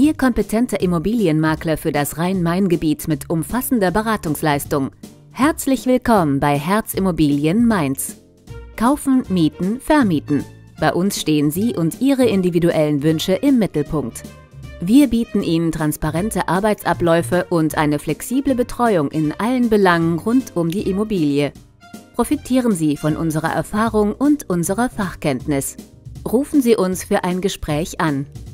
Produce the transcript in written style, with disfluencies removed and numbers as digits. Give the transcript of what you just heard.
Ihr kompetenter Immobilienmakler für das Rhein-Main-Gebiet mit umfassender Beratungsleistung. Herzlich willkommen bei Herz Immobilien Mainz. Kaufen, mieten, vermieten. Bei uns stehen Sie und Ihre individuellen Wünsche im Mittelpunkt. Wir bieten Ihnen transparente Arbeitsabläufe und eine flexible Betreuung in allen Belangen rund um die Immobilie. Profitieren Sie von unserer Erfahrung und unserer Fachkenntnis. Rufen Sie uns für ein Gespräch an.